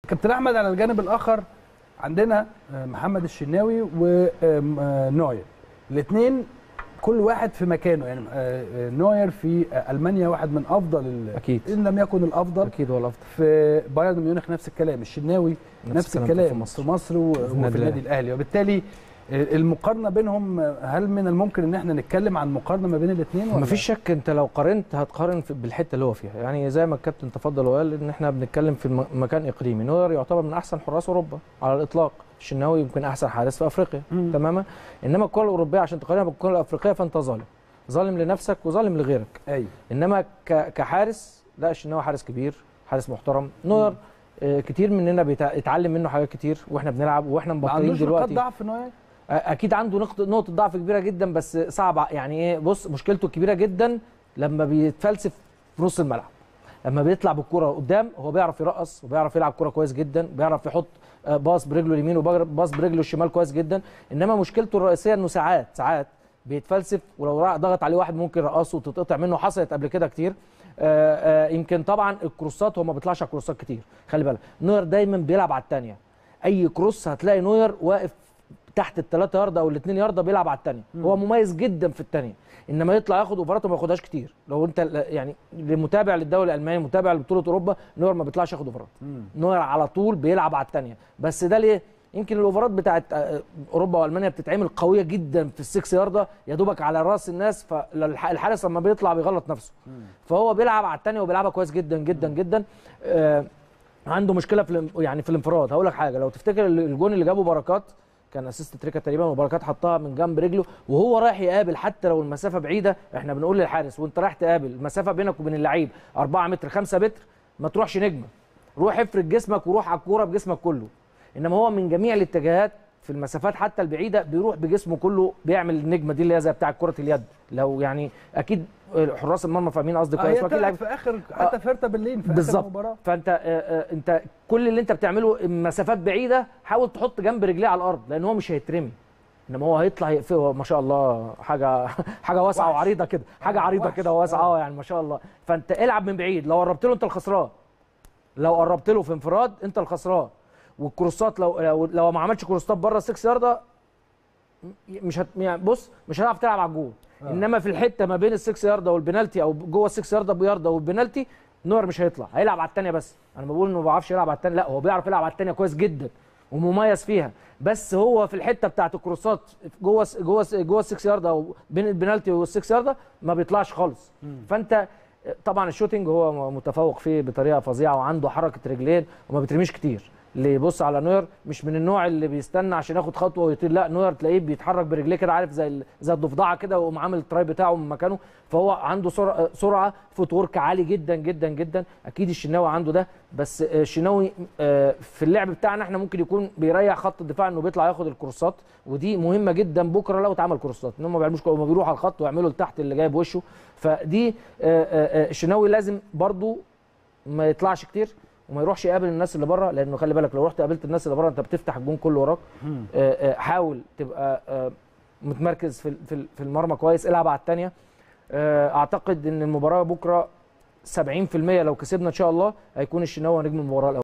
كابتن احمد على الجانب الاخر عندنا محمد الشناوي ونوير، الاثنين كل واحد في مكانه. يعني نوير في المانيا واحد من افضل اكيد ان لم يكن الافضل، اكيد هو الافضل. في بايرن ميونخ نفس الكلام، الشناوي نفس الكلام في مصر وفي النادي الاهلي. وبالتالي المقارنه بينهم، هل من الممكن ان احنا نتكلم عن مقارنه ما بين الاثنين؟ مفيش شك، انت لو قارنت هتقارن بالحته اللي هو فيها. يعني زي ما الكابتن تفضل وقال ان احنا بنتكلم في مكان اقليمي. نوير يعتبر من احسن حراس اوروبا على الاطلاق، الشناوي يمكن احسن حارس في افريقيا تماما. انما الكره الاوروبيه عشان تقارنها بالكره الافريقيه فانت ظالم لنفسك وظالم لغيرك. ايوه. انما كحارس لا، الشناوي حارس كبير، حارس محترم. نوير كتير مننا بيتعلم منه حاجات كتير واحنا بنلعب واحنا مبطلين دلوقتي. ما عندوش نقاط ضعف نوير؟ اكيد عنده نقطه ضعف كبيره جدا، بس صعب. يعني ايه، بص مشكلته كبيره جدا لما بيتفلسف في نص الملعب. لما بيطلع بالكره قدام هو بيعرف يرقص وبيعرف يلعب كره كويس جدا، بيعرف يحط باص برجله اليمين وباص برجله الشمال كويس جدا. انما مشكلته الرئيسيه انه ساعات بيتفلسف، ولو ضغط عليه واحد ممكن يرقصه وتتقطع منه. حصلت قبل كده كتير. يمكن طبعا الكروسات هو ما بيطلعش على الكروسات كتير، خلي بالك. نوير دايما بيلعب على الثانيه، اي كروس هتلاقي نوير واقف تحت ال3 ياردة او ال2 ياردة بيلعب على الثانيه. هو مميز جدا في الثانيه، انما يطلع ياخد اوفرات وما ياخدهاش كتير. لو انت يعني لمتابع للدوري الالماني، متابع لبطوله اوروبا، نوير ما بيطلعش ياخد اوفرات. نوير على طول بيلعب على الثانيه. بس ده ليه؟ يمكن الاوفرات بتاعت اوروبا والمانيا بتتعمل قويه جدا في ال6 ياردة يا دوبك على راس الناس، فالحارس لما بيطلع بيغلط نفسه. فهو بيلعب على الثانيه وبيلعبها كويس جدا جدا جدا. عنده مشكله في الانفراد. هقول لك حاجه، لو تفتكر الجون اللي جابه بركات كان اسيست تريكا تقريبا، وبركات حطها من جنب رجله وهو رايح يقابل. حتى لو المسافه بعيده، احنا بنقول للحارس وانت رايح تقابل المسافه بينك وبين اللعيب 4 متر 5 متر، ما تروحش نجمه، روح افرد جسمك وروح على الكوره بجسمك كله. انما هو من جميع الاتجاهات في المسافات حتى البعيده بيروح بجسمه كله، بيعمل النجمه دي اللي هي زي بتاع كره اليد. لو يعني اكيد حراس المرمى فاهمين قصدي كويس. واكيد في اخر حتى فرته بالليل في اخر المباراه. فانت انت كل اللي انت بتعمله مسافات بعيده، حاول تحط جنب رجليه على الارض لان هو مش هيترمي، انما هو هيطلع يقفله. ما شاء الله حاجه واسعه وعريضه كده، حاجه عريضه كده وواسعه يعني ما شاء الله. فانت العب من بعيد، لو قربت له انت الخسران، لو قربت له في انفراد انت الخسران. والكروسات لو ما عملتش كروسات بره ال6 ياردة مش يعني بص مش هتعرف تلعب على الجول. انما في الحته ما بين ال6 ياردة والبنالتي او جوه ال6 ياردة بياردة والبنالتي، نوير مش هيطلع، هيلعب على الثانيه. بس انا بقول انه ما بيعرفش يلعب على الثانيه، لا هو بيعرف يلعب على الثانيه كويس جدا ومميز فيها. بس هو في الحته بتاعه الكروسات جوه ال6 ياردة او بين البنالتي وال6 ياردة ما بيطلعش خالص. فانت طبعا الشوتنج هو متفوق فيه بطريقه فظيعه، وعنده حركه رجلين وما بيترميش كتير. اللي يبص على نوير مش من النوع اللي بيستنى عشان ياخد خطوه ويطير، لا نوير تلاقيه بيتحرك برجليه كده، عارف زي الضفدعه كده، وقوم عامل التراي بتاعه من مكانه. فهو عنده سرعه فوت ورك عالي جدا جدا جدا. اكيد الشناوي عنده ده، بس الشناوي في اللعب بتاعنا احنا ممكن يكون بيريح خط الدفاع انه بيطلع ياخد الكروسات، ودي مهمه جدا بكره لو اتعمل كروسات، انهم ما بيعملوش، هم بيروحوا على الخط ويعملوا لتحت اللي جايب وشه. فدي الشناوي لازم برضو ما يطلعش كتير وما يروحش يقابل الناس اللي بره، لانه خلي بالك لو رحت قابلت الناس اللي بره انت بتفتح الجون كله وراك. حاول تبقى متمركز في المرمى كويس، العب على الثانيه. اعتقد ان المباراه بكره 70% لو كسبنا ان شاء الله هيكون الشناوي نجم المباراه الاول.